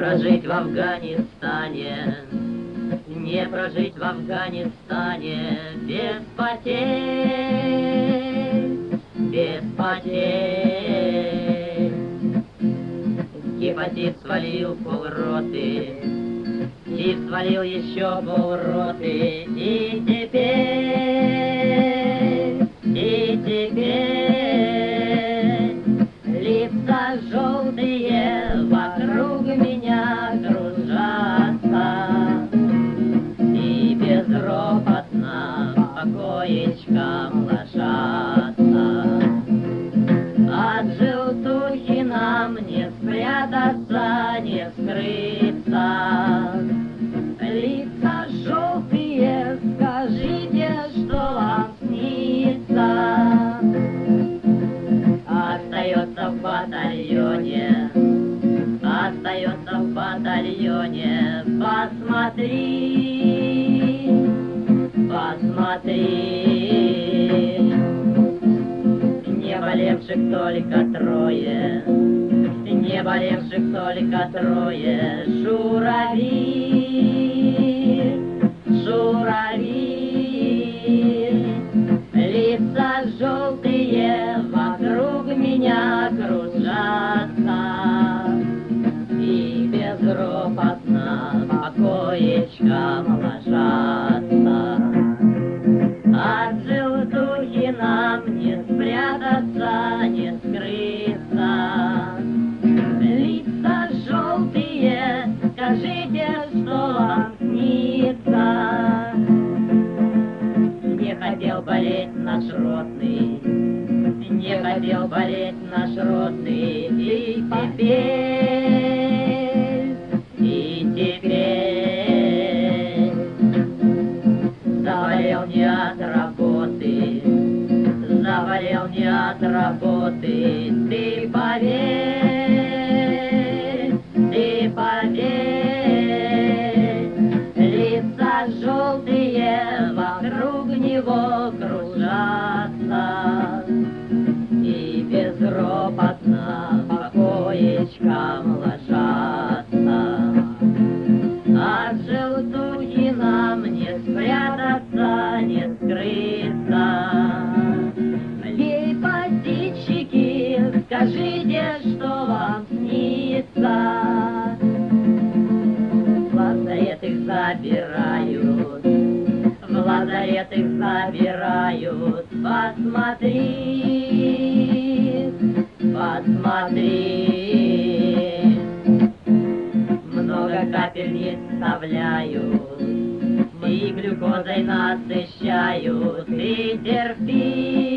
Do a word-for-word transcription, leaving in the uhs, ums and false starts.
прожить в Афганистане, не прожить в Афганистане без потерь, без потерь. Гепатит свалил полроты, тиф свалил еще полроты, и теперь, и теперь лица желтые вокруг меня кружатся, и безропотно по коечкам ложатся. От желтухи нам не спрятаться, не скрыться. Лица желтые, скажите, что вам снится. Остается в батальоне, остается в батальоне. Посмотри, посмотри. Не болевших только трое, не болевших только трое. Журавли, журавли, лица желтые вокруг меня кружатся, и безропотно по коечкам ложатся. От желтухи нам не спрятаться, не скрыться. Лица желтые, скажите, что вам снится. Не хотел болеть наш ротный, не хотел болеть наш ротный, и теперь, и теперь заболел не от работы, заболел не от работы. Ты поверь, ты поверь, лица желтые вокруг него кружатся, и безропотно по коечкам ложатся. От желтухи нам не спрятаться, не скрыться. Гепатитчики, скажите, что вам снится. В лазарет их забирают, в лазарет их забирают. Посмотри, посмотри. Много капельниц вставляют и глюкозой насыщают. Ты терпи,